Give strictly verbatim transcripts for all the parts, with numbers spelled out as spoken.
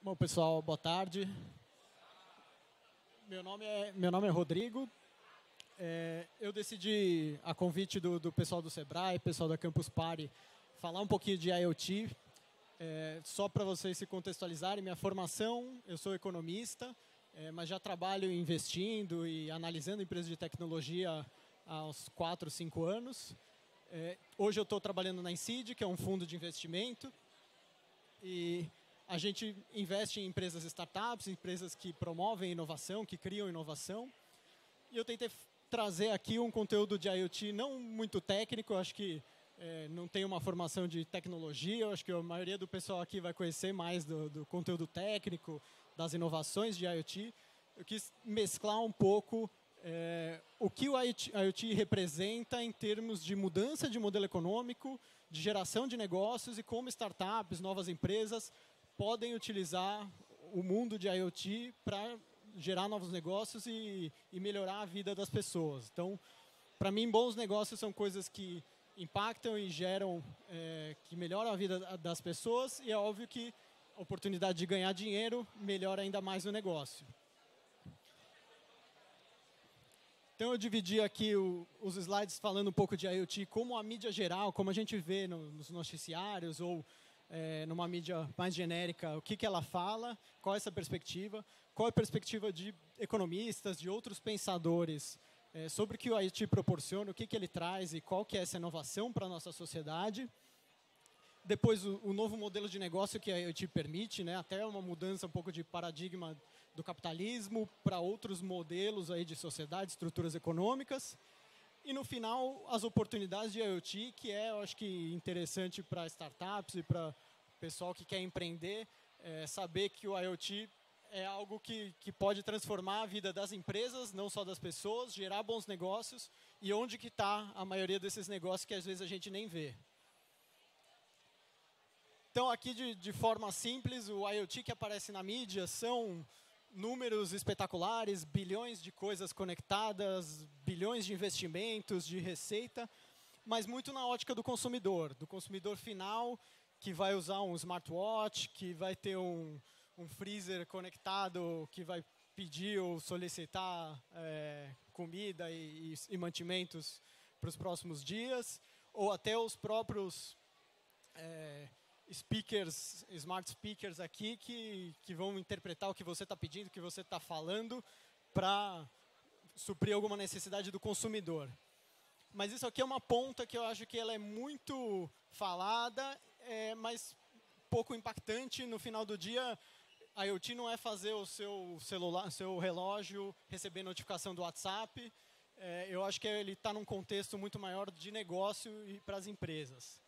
Bom, pessoal, boa tarde. Meu nome é, meu nome é Rodrigo. É, eu decidi, a convite do, do pessoal do Sebrae, pessoal da Campus Party, falar um pouquinho de IoT. É, só para vocês se contextualizarem, minha formação, eu sou economista, é, mas já trabalho investindo e analisando empresas de tecnologia há uns quatro, cinco anos. É, hoje eu estou trabalhando na Incid, que é um fundo de investimento. E a gente investe em empresas startups, empresas que promovem inovação, que criam inovação. E eu tentei trazer aqui um conteúdo de IoT não muito técnico, eu acho que é, não tem uma formação de tecnologia, eu acho que a maioria do pessoal aqui vai conhecer mais do, do conteúdo técnico, das inovações de IoT. Eu quis mesclar um pouco é, o que o IoT, IoT representa em termos de mudança de modelo econômico, de geração de negócios e como startups, novas empresas podem utilizar o mundo de IoT para gerar novos negócios e, e melhorar a vida das pessoas. Então, para mim, bons negócios são coisas que impactam e geram, é, que melhoram a vida das pessoas, e é óbvio que a oportunidade de ganhar dinheiro melhora ainda mais o negócio. Então, eu dividi aqui o, os slides falando um pouco de IoT, como a mídia geral, como a gente vê no, nos noticiários ou é, numa mídia mais genérica, o que, que ela fala, qual é essa perspectiva, qual é a perspectiva de economistas, de outros pensadores é, sobre o que o IoT proporciona, o que, que ele traz e qual que é essa inovação para a nossa sociedade. Depois, o, o novo modelo de negócio que a IoT permite, né, até uma mudança um pouco de paradigma do capitalismo para outros modelos aí de sociedade, estruturas econômicas. E, no final, as oportunidades de IoT, que é, eu acho que, interessante para startups e para o pessoal que quer empreender, é saber que o IoT é algo que, que pode transformar a vida das empresas, não só das pessoas, gerar bons negócios, e onde que está a maioria desses negócios que, às vezes, a gente nem vê. Então, aqui, de, de forma simples, o IoT que aparece na mídia são números espetaculares, bilhões de coisas conectadas, bilhões de investimentos, de receita, mas muito na ótica do consumidor, do consumidor final, que vai usar um smartwatch, que vai ter um, um freezer conectado, que vai pedir ou solicitar é, comida e, e, e mantimentos para os próximos dias, ou até os próprios é, speakers, smart speakers aqui que, que vão interpretar o que você está pedindo, o que você está falando, para suprir alguma necessidade do consumidor. Mas isso aqui é uma ponta que eu acho que ela é muito falada, é, mas pouco impactante. No final do dia, a IoT não é fazer o seu celular, seu relógio receber notificação do WhatsApp. É, eu acho que ele está num contexto muito maior de negócio e para as empresas.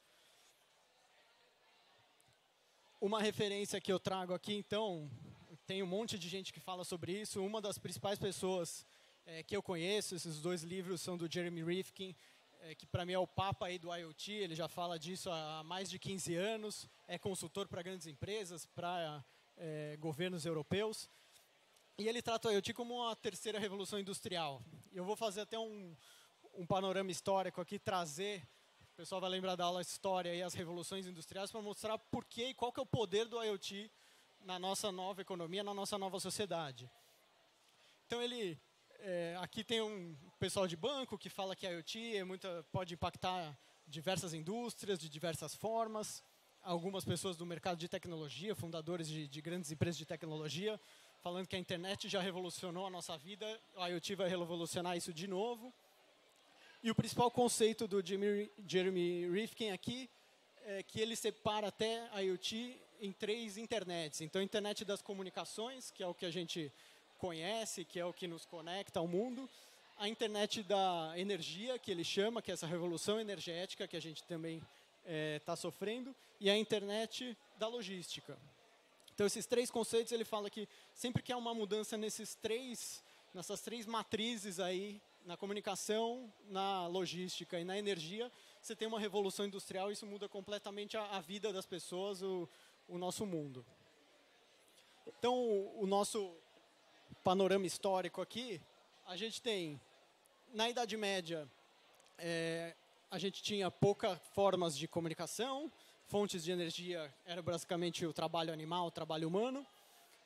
Uma referência que eu trago aqui, então, tem um monte de gente que fala sobre isso. Uma das principais pessoas é, que eu conheço, esses dois livros são do Jeremy Rifkin, é, que para mim é o papa aí do IoT, ele já fala disso há mais de quinze anos, é consultor para grandes empresas, para é, governos europeus. E ele trata o IoT como uma terceira revolução industrial. Eu vou fazer até um, um panorama histórico aqui, trazer... O pessoal vai lembrar da aula de História e as revoluções industriais para mostrar por que e qual que é o poder do IoT na nossa nova economia, na nossa nova sociedade. Então, ele, é, aqui tem um pessoal de banco que fala que a IoT é muita, pode impactar diversas indústrias de diversas formas. Algumas pessoas do mercado de tecnologia, fundadores de, de grandes empresas de tecnologia, falando que a internet já revolucionou a nossa vida, a IoT vai revolucionar isso de novo. E o principal conceito do Jeremy Rifkin aqui é que ele separa até a IoT em três internets. Então, a internet das comunicações, que é o que a gente conhece, que é o que nos conecta ao mundo. A internet da energia, que ele chama, que é essa revolução energética que a gente também está é, sofrendo. E a internet da logística. Então, esses três conceitos, ele fala que sempre que há uma mudança nesses três, nessas três matrizes aí, na comunicação, na logística e na energia, você tem uma revolução industrial e isso muda completamente a, a vida das pessoas, o, o nosso mundo. Então, o, o nosso panorama histórico aqui, a gente tem, na Idade Média, é, a gente tinha poucas formas de comunicação, fontes de energia era basicamente o trabalho animal, o trabalho humano.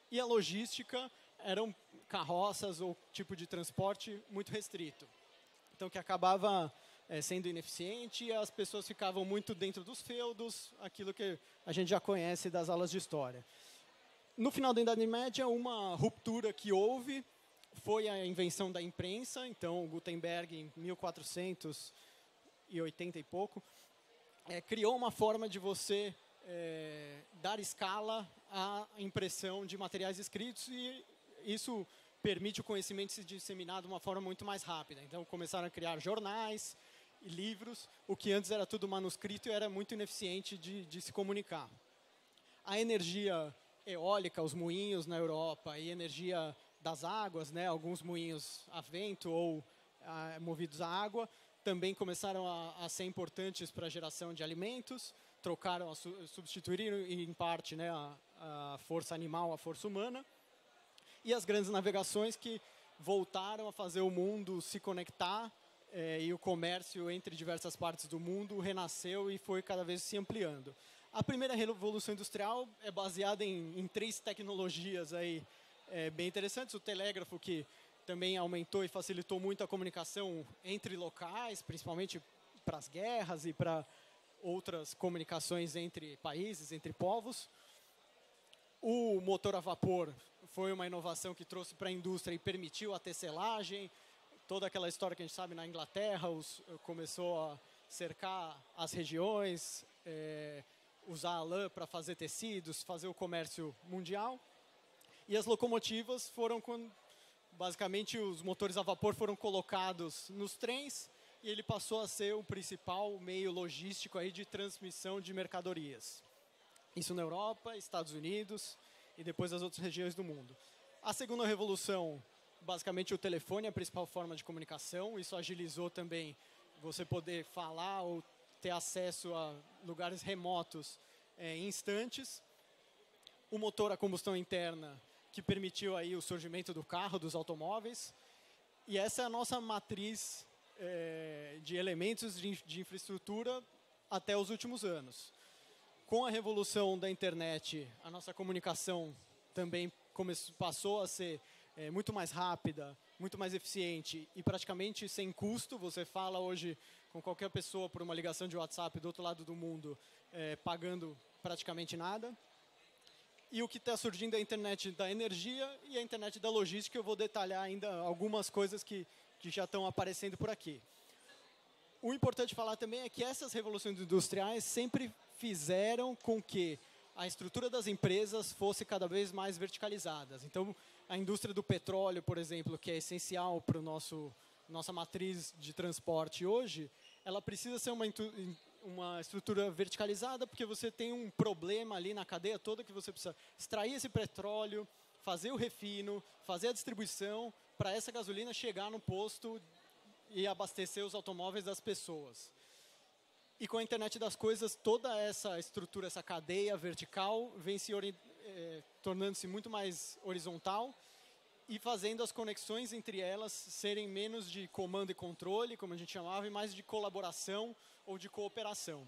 E a logística eram carroças ou tipo de transporte muito restrito. Então, que acabava é, sendo ineficiente e as pessoas ficavam muito dentro dos feudos, aquilo que a gente já conhece das aulas de história. No final da Idade Média, uma ruptura que houve foi a invenção da imprensa. Então, Gutenberg, em mil quatrocentos e oitenta e pouco, é, criou uma forma de você é, dar escala à impressão de materiais escritos, e isso permite o conhecimento se disseminar de uma forma muito mais rápida. Então, começaram a criar jornais e livros, o que antes era tudo manuscrito e era muito ineficiente de, de se comunicar. A energia eólica, os moinhos na Europa, e energia das águas, né, alguns moinhos a vento ou ah, movidos a água, também começaram a, a ser importantes para a geração de alimentos, trocaram, a su, substituíram em parte, né, a, a força animal à força humana, e as grandes navegações que voltaram a fazer o mundo se conectar, eh, e o comércio entre diversas partes do mundo renasceu e foi cada vez se ampliando. A primeira revolução industrial é baseada em, em três tecnologias aí, é, bem interessantes. O telégrafo, que também aumentou e facilitou muito a comunicação entre locais, principalmente para as guerras e para outras comunicações entre países, entre povos. O motor a vapor foi uma inovação que trouxe para a indústria e permitiu a tecelagem. Toda aquela história que a gente sabe na Inglaterra, os, começou a cercar as regiões, é, usar a lã para fazer tecidos, fazer o comércio mundial. E as locomotivas foram, quando, basicamente, os motores a vapor foram colocados nos trens e ele passou a ser o principal meio logístico aí de transmissão de mercadorias. Isso na Europa, Estados Unidos e depois as outras regiões do mundo. A segunda revolução, basicamente o telefone é a principal forma de comunicação. Isso agilizou também você poder falar ou ter acesso a lugares remotos é, em instantes. O motor a combustão interna, que permitiu aí o surgimento do carro, dos automóveis. E essa é a nossa matriz é, de elementos de, de infraestrutura até os últimos anos. Com a revolução da internet, a nossa comunicação também começou, passou a ser é, muito mais rápida, muito mais eficiente e praticamente sem custo. Você fala hoje com qualquer pessoa por uma ligação de WhatsApp do outro lado do mundo, é, pagando praticamente nada. E o que está surgindo é a internet da energia e a internet da logística. Eu vou detalhar ainda algumas coisas que, que já estão aparecendo por aqui. O importante falar também é que essas revoluções industriais sempre fizeram com que a estrutura das empresas fosse cada vez mais verticalizadas. Então, a indústria do petróleo, por exemplo, que é essencial para o nosso nossa matriz de transporte hoje, ela precisa ser uma, uma estrutura verticalizada, porque você tem um problema ali na cadeia toda que você precisa extrair esse petróleo, fazer o refino, fazer a distribuição, para essa gasolina chegar no posto e abastecer os automóveis das pessoas. E com a internet das coisas, toda essa estrutura, essa cadeia vertical, vem se eh, tornando-se muito mais horizontal e fazendo as conexões entre elas serem menos de comando e controle, como a gente chamava, e mais de colaboração ou de cooperação.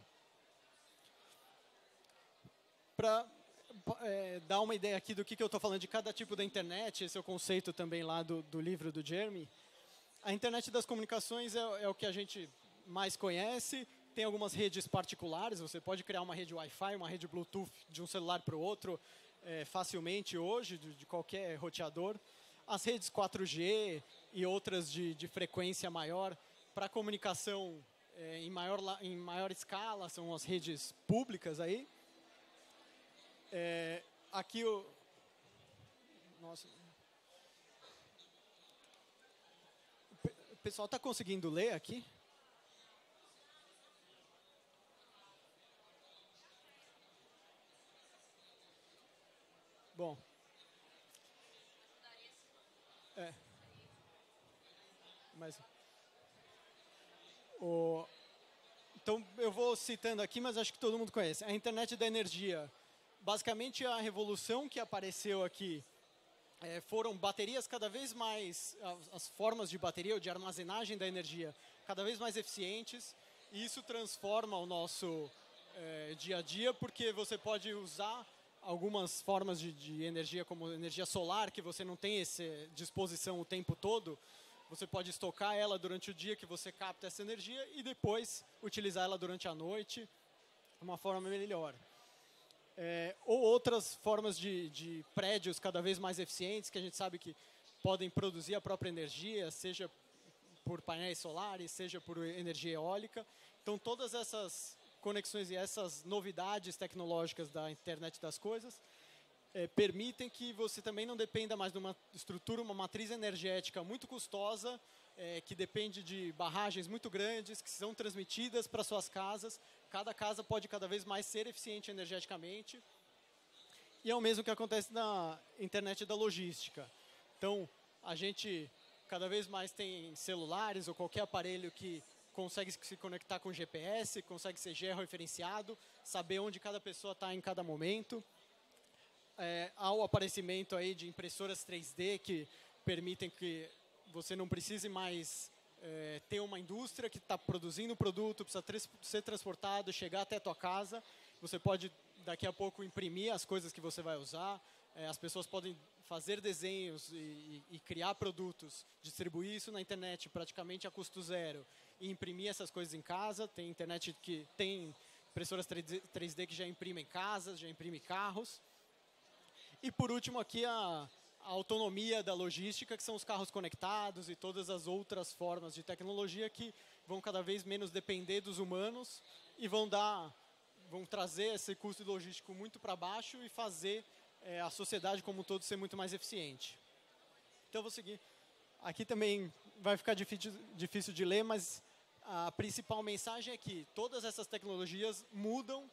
Para é, dar uma ideia aqui do que, que eu estou falando de cada tipo da internet, esse é o conceito também lá do, do livro do Jeremy. A internet das comunicações é, é o que a gente mais conhece. Tem algumas redes particulares, você pode criar uma rede Wi-Fi, uma rede Bluetooth de um celular para o outro é, facilmente hoje, de, de qualquer roteador. As redes quatro G e outras de, de frequência maior para comunicação é, em, maior, em maior escala, são as redes públicas aí. É, aqui o... Nossa. O pessoal está conseguindo ler aqui? Bom. É. Mas, o, então, eu vou citando aqui, mas acho que todo mundo conhece. A internet da energia. Basicamente, a revolução que apareceu aqui é, foram baterias cada vez mais, as, as formas de bateria ou de armazenagem da energia cada vez mais eficientes. E isso transforma o nosso é, dia a dia, porque você pode usar algumas formas de, de energia, como energia solar, que você não tem essa disposição o tempo todo, você pode estocar ela durante o dia que você capta essa energia e depois utilizar ela durante a noite de uma forma melhor. É, ou outras formas de, de prédios cada vez mais eficientes, que a gente sabe que podem produzir a própria energia, seja por painéis solares, seja por energia eólica. Então, todas essas conexões e essas novidades tecnológicas da internet das coisas é, permitem que você também não dependa mais de uma estrutura, uma matriz energética muito custosa, é, que depende de barragens muito grandes, que são transmitidas para suas casas. Cada casa pode cada vez mais ser eficiente energeticamente. E é o mesmo que acontece na internet da logística. Então, a gente cada vez mais tem celulares ou qualquer aparelho que consegue se conectar com G P S, consegue ser georreferenciado, saber onde cada pessoa está em cada momento. É, há o aparecimento aí de impressoras três D que permitem que você não precise mais é, ter uma indústria que está produzindo o produto, precisa ser transportado, chegar até a tua casa. Você pode, daqui a pouco, imprimir as coisas que você vai usar. É, as pessoas podem fazer desenhos e, e, e criar produtos, distribuir isso na internet praticamente a custo zero e imprimir essas coisas em casa. Tem internet que tem impressoras três D que já imprimem casas, já imprimem carros. E por último aqui a, a autonomia da logística, que são os carros conectados e todas as outras formas de tecnologia que vão cada vez menos depender dos humanos e vão dar, vão trazer esse custo logístico muito para baixo e fazer é, a sociedade como um todo ser muito mais eficiente. Então eu vou seguir. Aqui também vai ficar difícil, difícil de ler, mas a principal mensagem é que todas essas tecnologias mudam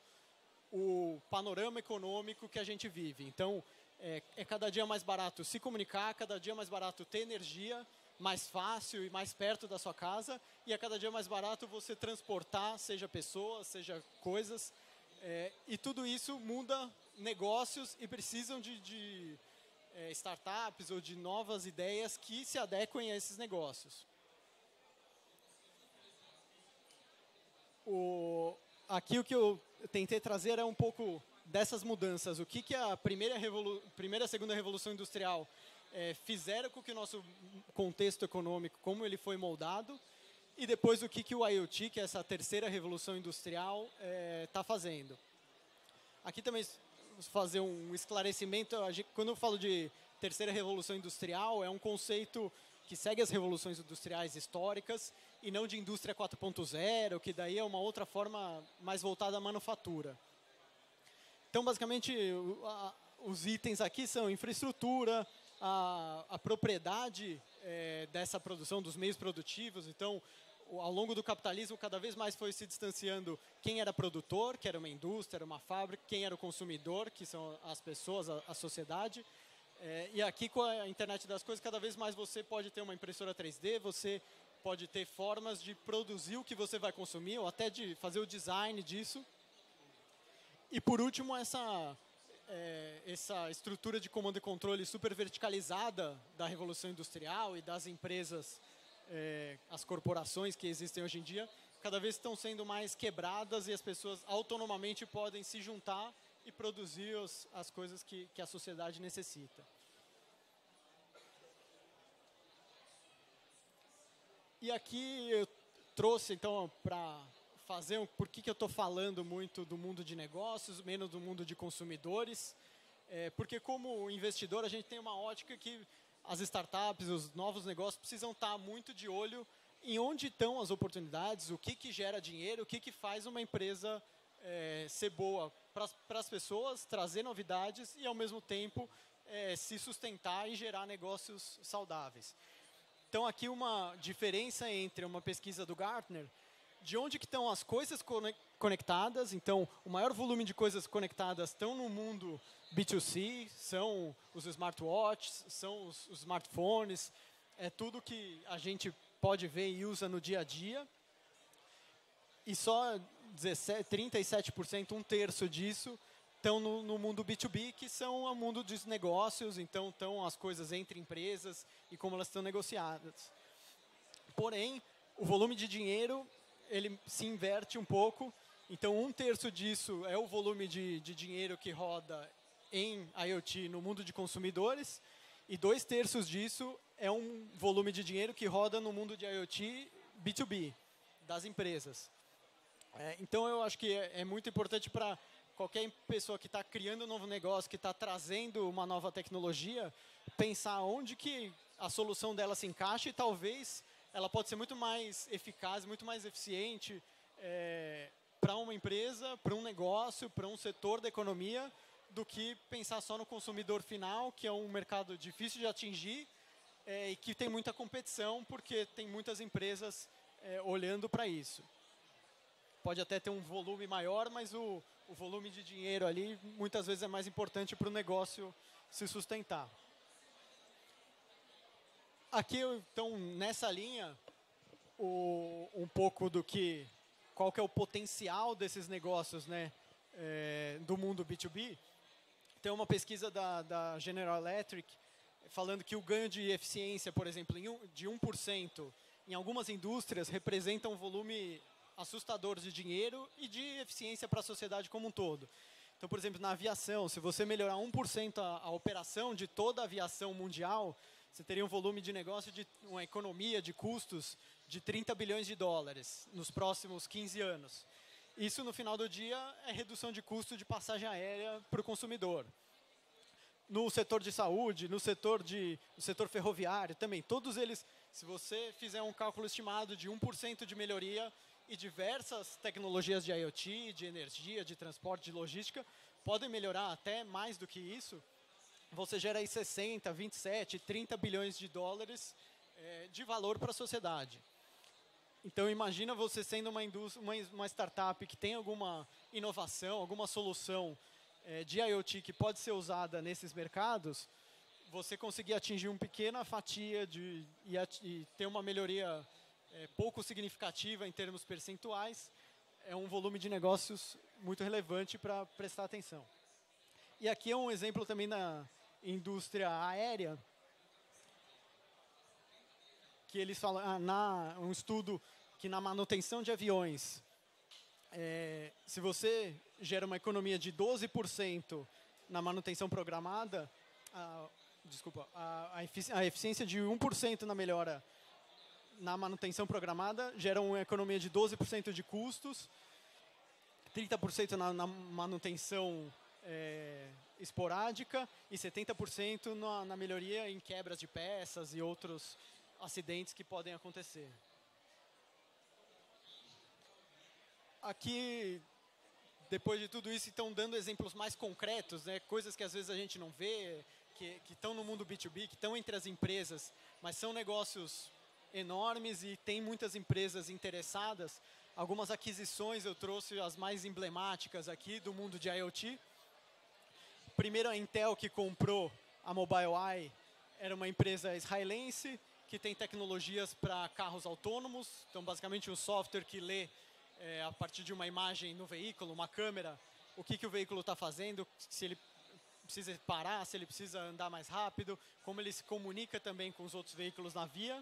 o panorama econômico que a gente vive. Então, é, é cada dia mais barato se comunicar, cada dia mais barato ter energia, mais fácil e mais perto da sua casa, e é cada dia mais barato você transportar, seja pessoas, seja coisas, é, e tudo isso muda negócios e precisam de, de é, startups ou de novas ideias que se adequem a esses negócios. O, aqui o que eu tentei trazer é um pouco dessas mudanças. O que, que a primeira, revolu primeira e a segunda revolução industrial é, fizeram com que o nosso contexto econômico, como ele foi moldado, e depois o que, que o IoT, que é essa terceira revolução industrial, está é, fazendo. Aqui também fazer um esclarecimento. Quando eu falo de terceira revolução industrial, é um conceito que segue as revoluções industriais históricas e não de indústria quatro ponto zero, que daí é uma outra forma mais voltada à manufatura. Então, basicamente, os itens aqui são infraestrutura, a, a propriedade é, dessa produção, dos meios produtivos. Então, ao longo do capitalismo, cada vez mais foi se distanciando quem era produtor, que era uma indústria, era uma fábrica, quem era o consumidor, que são as pessoas, a, a sociedade. É, e aqui, com a internet das coisas, cada vez mais você pode ter uma impressora três D, você pode ter formas de produzir o que você vai consumir, ou até de fazer o design disso. E, por último, essa, é, essa estrutura de comando e controle super verticalizada da Revolução Industrial e das empresas, é, as corporações que existem hoje em dia, cada vez estão sendo mais quebradas e as pessoas autonomamente podem se juntar e produzir os, as coisas que, que a sociedade necessita. E aqui eu trouxe, então, para fazer um, por que, que eu estou falando muito do mundo de negócios, menos do mundo de consumidores. É, porque como investidor, a gente tem uma ótica que as startups, os novos negócios precisam estar muito de olho em onde estão as oportunidades, o que, que gera dinheiro, o que, que faz uma empresa é, ser boa para as pessoas, trazer novidades e, ao mesmo tempo, é, se sustentar e gerar negócios saudáveis. Então, aqui uma diferença entre uma pesquisa do Gartner, de onde que estão as coisas conectadas. Então, o maior volume de coisas conectadas estão no mundo B dois C, são os smartwatches, são os, os smartphones, é tudo que a gente pode ver e usa no dia a dia. E só dezessete, trinta e sete por cento, um terço disso, estão no, no mundo B dois B, que são o mundo dos negócios, então estão as coisas entre empresas e como elas estão negociadas. Porém, o volume de dinheiro ele se inverte um pouco, então um terço disso é o volume de, de dinheiro que roda em IoT no mundo de consumidores, e dois terços disso é um volume de dinheiro que roda no mundo de IoT B dois B, das empresas. É, então, eu acho que é, é muito importante para qualquer pessoa que está criando um novo negócio, que está trazendo uma nova tecnologia, pensar onde que a solução dela se encaixa e talvez ela pode ser muito mais eficaz, muito mais eficiente é, para uma empresa, para um negócio, para um setor da economia, do que pensar só no consumidor final, que é um mercado difícil de atingir é, e que tem muita competição, porque tem muitas empresas é, olhando para isso. Pode até ter um volume maior, mas o, o volume de dinheiro ali muitas vezes é mais importante para o negócio se sustentar. Aqui, então, nessa linha, o, um pouco do que, qual que é o potencial desses negócios, né, é, do mundo B dois B. Tem uma pesquisa da, da General Electric falando que o ganho de eficiência, por exemplo, em um, de um por cento em algumas indústrias representa um volume assustador de dinheiro e de eficiência para a sociedade como um todo. Então, por exemplo, na aviação, se você melhorar um por cento a, a operação de toda a aviação mundial, você teria um volume de negócio, de uma economia de custos de trinta bilhões de dólares nos próximos quinze anos. Isso, no final do dia, é redução de custo de passagem aérea para o consumidor. No setor de saúde, no setor, de, no setor ferroviário também, todos eles, se você fizer um cálculo estimado de um por cento de melhoria e diversas tecnologias de IoT, de energia, de transporte, de logística, podem melhorar até mais do que isso, você gera aí sessenta, vinte e sete, trinta bilhões de dólares é, de valor para a sociedade. Então, imagina você sendo uma, indústria, uma, uma startup que tem alguma inovação, alguma solução é, de IoT que pode ser usada nesses mercados, você conseguir atingir uma pequena fatia de, e, e ter uma melhoria é, pouco significativa em termos percentuais, é um volume de negócios muito relevante para prestar atenção. E aqui é um exemplo também na indústria aérea, que eles falam, ah, na, um estudo que na manutenção de aviões, é, se você gera uma economia de doze por cento na manutenção programada, a, desculpa, a, a, efici a eficiência de um por cento na melhora na manutenção programada gera uma economia de doze por cento de custos, trinta por cento na, na manutenção é, esporádica e setenta por cento na, na melhoria em quebras de peças e outros acidentes que podem acontecer. Aqui, depois de tudo isso, estão dando exemplos mais concretos, né? Coisas que às vezes a gente não vê, que, que estão no mundo B dois B, que estão entre as empresas, mas são negócios enormes e tem muitas empresas interessadas. Algumas aquisições eu trouxe as mais emblemáticas aqui do mundo de IoT. Primeiro, a Intel, que comprou a Mobileye, era uma empresa israelense que tem tecnologias para carros autônomos. Então, basicamente, um software que lê é, a partir de uma imagem no veículo, uma câmera, o que, que o veículo está fazendo, se ele precisa parar, se ele precisa andar mais rápido, como ele se comunica também com os outros veículos na via.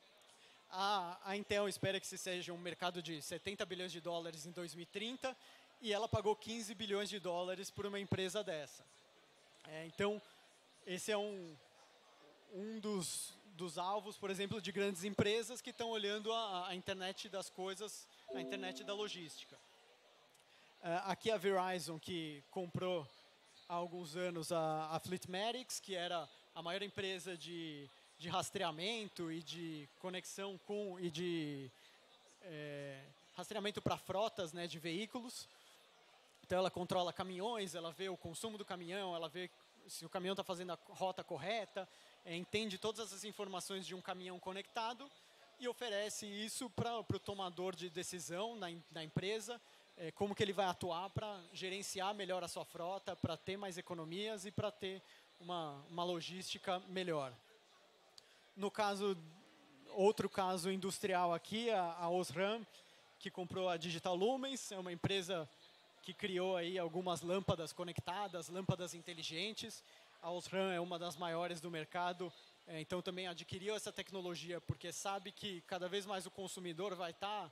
A, a Intel espera que esse seja um mercado de setenta bilhões de dólares em dois mil e trinta e ela pagou quinze bilhões de dólares por uma empresa dessa. É, então, esse é um, um dos, dos alvos, por exemplo, de grandes empresas que estão olhando a, a internet das coisas, a internet da logística. É, aqui a Verizon, que comprou há alguns anos a, a Fleetmatics, que era a maior empresa de, de rastreamento e de conexão com e de é, rastreamento para frotas, né, de veículos. Então ela controla caminhões, ela vê o consumo do caminhão, ela vê se o caminhão está fazendo a rota correta, é, entende todas as informações de um caminhão conectado e oferece isso para o tomador de decisão na, na empresa, é, como que ele vai atuar para gerenciar melhor a sua frota, para ter mais economias e para ter uma, uma logística melhor. No caso, outro caso industrial aqui, a, a Osram, que comprou a Digital Lumens, é uma empresa que criou aí algumas lâmpadas conectadas, lâmpadas inteligentes. A Osram é uma das maiores do mercado, é, então também adquiriu essa tecnologia porque sabe que cada vez mais o consumidor vai estar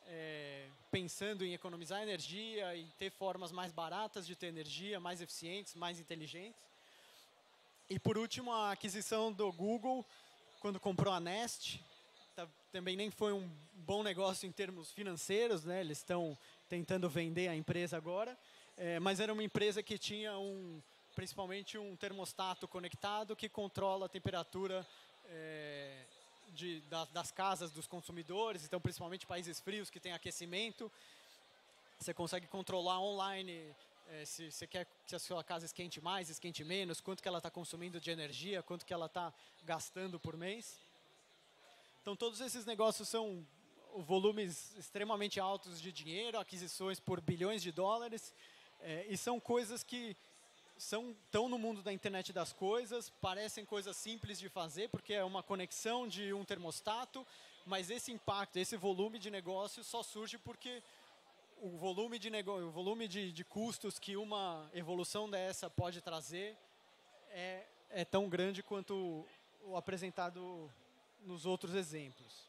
é, pensando em economizar energia e ter formas mais baratas de ter energia, mais eficientes, mais inteligentes. E, por último, a aquisição do Google, quando comprou a Nest, tá, também nem foi um bom negócio em termos financeiros, né? Eles estão tentando vender a empresa agora, é, mas era uma empresa que tinha um, principalmente um termostato conectado que controla a temperatura é, de, da, das casas dos consumidores, então principalmente países frios que têm aquecimento, você consegue controlar online é, se você quer que a sua casa esquente mais, esquente menos, quanto que ela está consumindo de energia, quanto que ela está gastando por mês. Então todos esses negócios são volumes extremamente altos de dinheiro, aquisições por bilhões de dólares, é, e são coisas que são, estão no mundo da internet das coisas, parecem coisas simples de fazer, porque é uma conexão de um termostato, mas esse impacto, esse volume de negócio só surge porque o volume de, nego... o volume de, de custos que uma evolução dessa pode trazer é, é tão grande quanto o apresentado nos outros exemplos.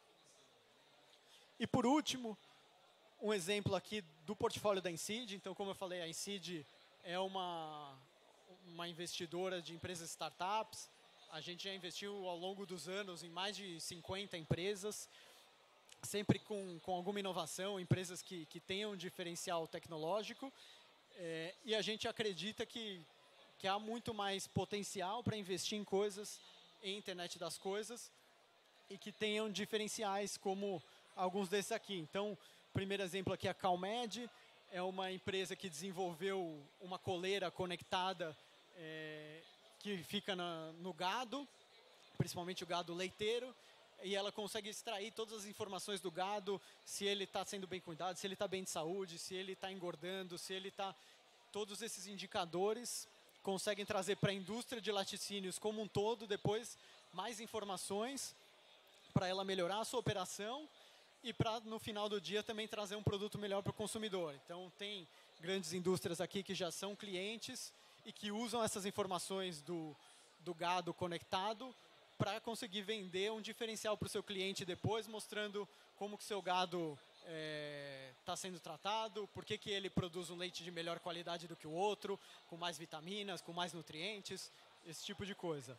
E, por último, um exemplo aqui do portfólio da Incid. Então, como eu falei, a Incid é uma, uma investidora de empresas startups. A gente já investiu ao longo dos anos em mais de cinquenta empresas, sempre com, com alguma inovação, empresas que, que tenham um diferencial tecnológico. É, e a gente acredita que, que há muito mais potencial para investir em coisas em internet das coisas e que tenham diferenciais como alguns desses aqui. Então, o primeiro exemplo aqui é a Calmed, é uma empresa que desenvolveu uma coleira conectada é, que fica na, no gado, principalmente o gado leiteiro, e ela consegue extrair todas as informações do gado, se ele está sendo bem cuidado, se ele está bem de saúde, se ele está engordando, se ele está... Todos esses indicadores conseguem trazer para a indústria de laticínios como um todo, depois, mais informações para ela melhorar a sua operação e para, no final do dia, também trazer um produto melhor para o consumidor. Então, tem grandes indústrias aqui que já são clientes e que usam essas informações do, do gado conectado para conseguir vender um diferencial para o seu cliente depois, mostrando como que o seu gado está é, sendo tratado, por que que ele produz um leite de melhor qualidade do que o outro, com mais vitaminas, com mais nutrientes, esse tipo de coisa.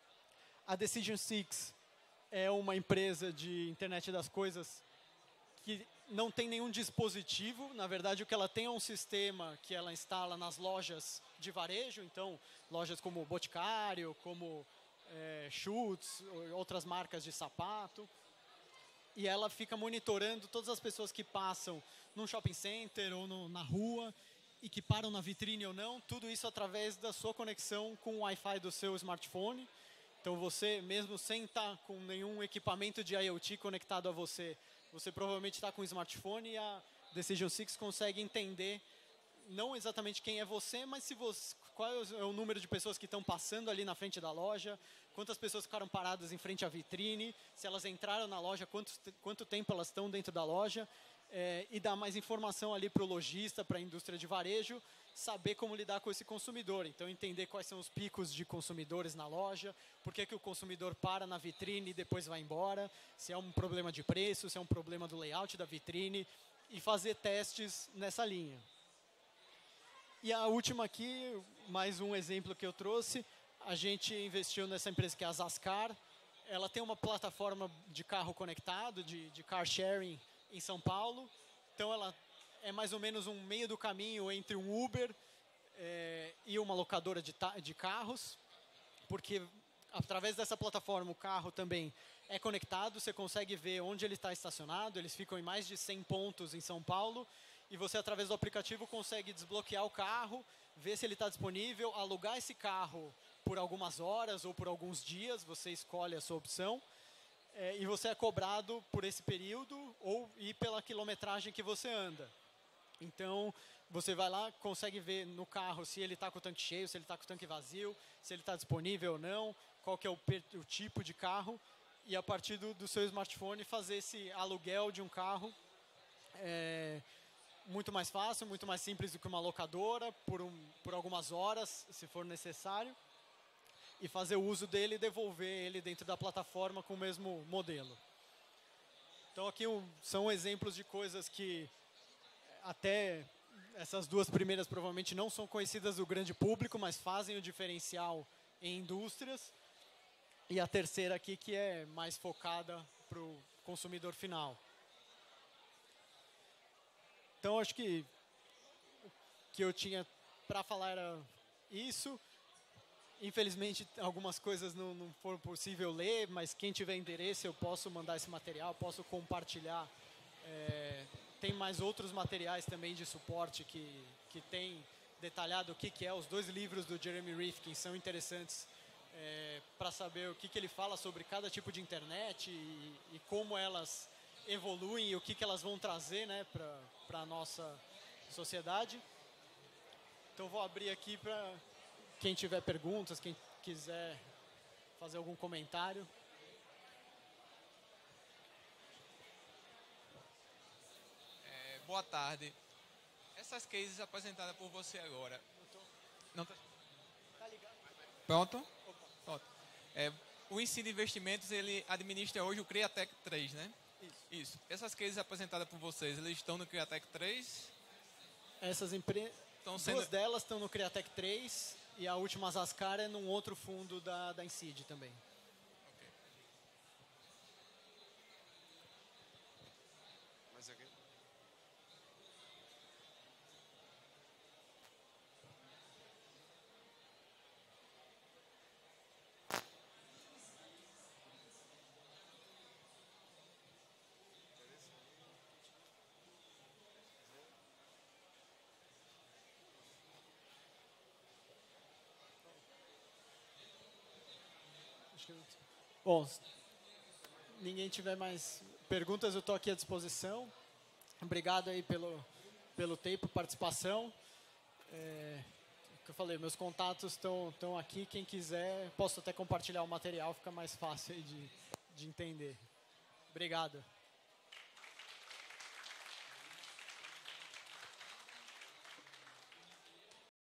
A Decision six é uma empresa de internet das coisas que não tem nenhum dispositivo. Na verdade, o que ela tem é um sistema que ela instala nas lojas de varejo, então lojas como Boticário, como é, Schutz, outras marcas de sapato. E ela fica monitorando todas as pessoas que passam num shopping center ou no, na rua e que param na vitrine ou não, tudo isso através da sua conexão com o Wi-Fi do seu smartphone. Então você, mesmo sem estar com nenhum equipamento de IoT conectado a você, você provavelmente está com um smartphone e a Decision six consegue entender não exatamente quem é você, mas se você, qual é o número de pessoas que estão passando ali na frente da loja, quantas pessoas ficaram paradas em frente à vitrine, se elas entraram na loja, quanto, quanto tempo elas estão dentro da loja, é, e dar mais informação ali para o lojista, para a indústria de varejo, saber como lidar com esse consumidor. Então, entender quais são os picos de consumidores na loja, por que que o consumidor para na vitrine e depois vai embora, se é um problema de preço, se é um problema do layout da vitrine, e fazer testes nessa linha. E a última aqui, mais um exemplo que eu trouxe, a gente investiu nessa empresa que é a Zascar. Ela tem uma plataforma de carro conectado, de, de car sharing em São Paulo. Então, ela é mais ou menos um meio do caminho entre um Uber é, e uma locadora de, de carros, porque através dessa plataforma o carro também é conectado, você consegue ver onde ele está estacionado, eles ficam em mais de cem pontos em São Paulo, e você, através do aplicativo, consegue desbloquear o carro, ver se ele está disponível, alugar esse carro por algumas horas ou por alguns dias, você escolhe a sua opção, é, e você é cobrado por esse período ou e pela quilometragem que você anda. Então, você vai lá, consegue ver no carro se ele está com o tanque cheio, se ele está com o tanque vazio, se ele está disponível ou não, qual que é o, o tipo de carro, e a partir do, do seu smartphone fazer esse aluguel de um carro é, muito mais fácil, muito mais simples do que uma locadora, por, um, por algumas horas, se for necessário, e fazer o uso dele e devolver ele dentro da plataforma com o mesmo modelo. Então aqui um, são exemplos de coisas que até essas duas primeiras provavelmente não são conhecidas do grande público, mas fazem o diferencial em indústrias. E a terceira aqui que é mais focada para o consumidor final. Então acho que o que eu tinha para falar era isso. Infelizmente, algumas coisas não, não foram possível ler, mas quem tiver interesse, eu posso mandar esse material, posso compartilhar. É, tem mais outros materiais também de suporte que, que tem detalhado o que, que é. Os dois livros do Jeremy Rifkin são interessantes é, para saber o que, que ele fala sobre cada tipo de internet e, e como elas evoluem e o que, que elas vão trazer, né, para a nossa sociedade. Então, vou abrir aqui para quem tiver perguntas, quem quiser fazer algum comentário. É, boa tarde. Essas cases apresentadas por você agora. Não tô... Tá ligado? Pronto? Pronto. É, o ensino de investimentos, ele administra hoje o Criatec três, né? Isso. Isso. Essas cases apresentadas por vocês, eles estão no Criatec três? Essas empresas, sendo... duas delas estão no Criatec três e a última Zascar é num outro fundo da, da Incid também. Okay. Mais alguém? Bom, se ninguém tiver mais perguntas, eu estou aqui à disposição. Obrigado aí pelo, pelo tempo, participação. É, que eu falei, meus contatos estão estão aqui. Quem quiser, posso até compartilhar o material, fica mais fácil aí de, de entender. Obrigado.